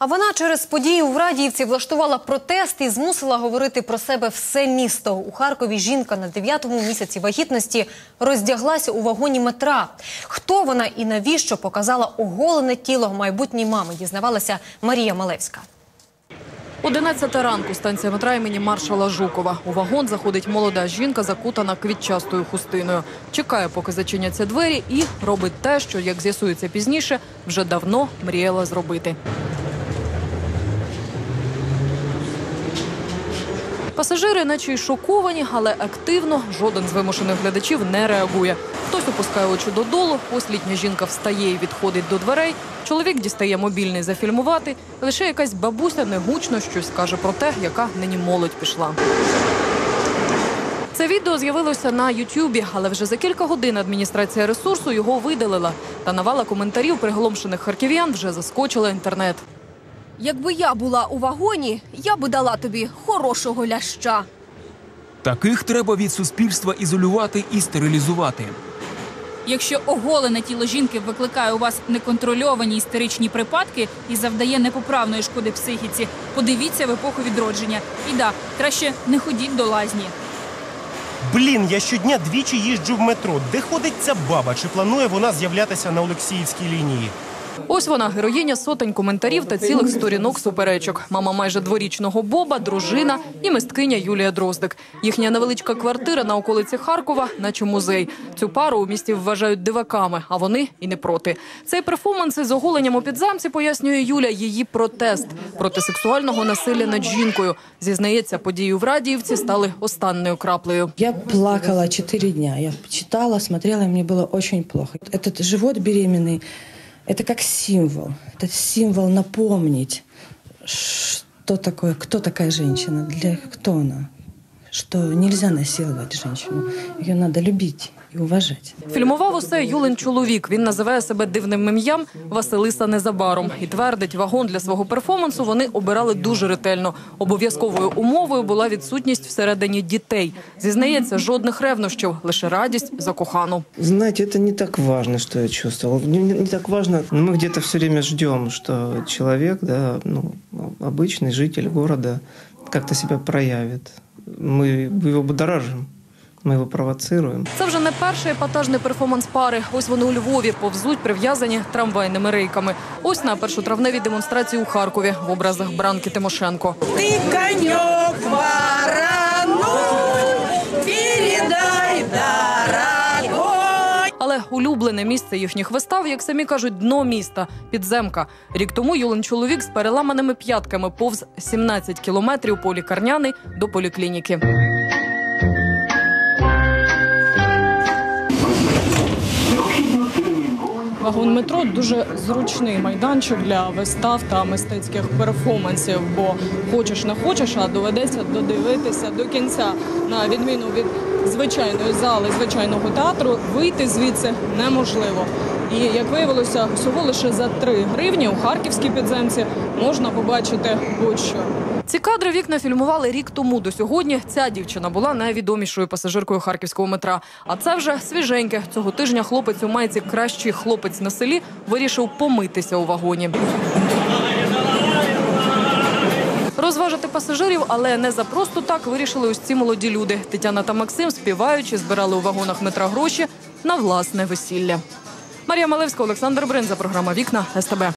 А вона через події у Врадіївці влаштувала протест і змусила говорити про себе все місто. У Харкові жінка на 9-му місяці вагітності роздяглася у вагоні метра. Хто вона і навіщо показала оголене тіло майбутньої мами, дізнавалася Марія Малевська. 11 ранку, станція метра імені маршала Жукова. У вагон заходить молода жінка, закутана квітчастою хустиною. Чекає, поки зачиняться двері, і робить те, що, як з'ясується пізніше, вже давно мріяла зробити. Пасажири наче й шоковані, але активно, жоден з вимушених глядачів не реагує. Хтось опускає очі додолу, ось літня жінка встає і відходить до дверей. Чоловік дістає мобільний зафільмувати. Лише якась бабуся негучно щось каже про те, яка нині молодь пішла. Це відео з'явилося на Ютубі, але вже за кілька годин адміністрація ресурсу його видалила. Та навала коментарів приголомшених харків'ян вже заскочила інтернет. Якби я була у вагоні, я би дала тобі хорошого ляща. Таких треба від суспільства ізолювати і стерилізувати. Якщо оголене тіло жінки викликає у вас неконтрольовані істеричні припадки і завдає непоправної шкоди психіці, подивіться в епоху відродження. І да, краще не ходіть до лазні. Блін, я щодня двічі їжджу в метро. Де ходить ця баба? Чи планує вона з'являтися на Олексіївській лінії? Ось вона, героїня сотень коментарів та цілих сторінок суперечок. Мама майже дворічного Боба, дружина і мисткиня Юлія Дроздик. Їхня невеличка квартира на околиці Харкова, наче музей. Цю пару у місті вважають диваками, а вони і не проти. Цей перформанс із оголенням у підзамці, пояснює Юля, її протест проти сексуального насилля над жінкою. Зізнається, події у Врадіївці стали останньою краплею. Я плакала 4 дня. Я читала, смотрела, и мне было очень плохо. Этот живот беременный – это как символ. Это символ напомнить, что такое, кто такая женщина, кто она. Что нельзя насиловать женщину. Ее надо любить і уважати. Фільмував усе Юлин чоловік. Він називає себе дивним ім'ям Василиса Незабаром. І твердить, вагон для свого перформансу вони обирали дуже ретельно. Обов'язковою умовою була відсутність всередині дітей. Зізнається, жодних ревнощів, лише радість за кохану. Знаете, это не так важно, что я чувствовал. Не так важно. Мы где-то все время ждем, что человек, да, обычный житель города, как-то себя проявит. Мы его будоражим. Ми його провоцируємо. Це вже не перший епатажний перформанс пари. Ось вони у Львові повзуть, прив'язані трамвайними рейками. Ось на першотравневій демонстрації у Харкові в образах Бранки Тимошенко. Ти коньок ворону, передай дорогой. Але улюблене місце їхніх вистав, як самі кажуть, дно міста – підземка. Рік тому Юлин чоловік з переламаними п'ятками повз 17 кілометрів по Лікарняний до поліклініки. Вагон метро – дуже зручний майданчик для вистав та мистецьких перформансів, бо хочеш не хочеш, а доведеться додивитися до кінця. На відміну від звичайної зали, звичайного театру, вийти звідси неможливо. І, як виявилося, всього лише за 3 гривні у харківській підземці можна побачити будь-що. Ці кадри вікна фільмували рік тому. До сьогодні ця дівчина була найвідомішою пасажиркою харківського метра. А це вже свіженьке. Цього тижня хлопець у майці «Кращий хлопець на селі» вирішив помитися у вагоні. Розважити пасажирів, але не за просто так, вирішили ось ці молоді люди. Тетяна та Максим, співаючи, збирали у вагонах метра гроші на власне весілля. Марія Малевська, Олександр Бринза, програма «Вікна», СТБ.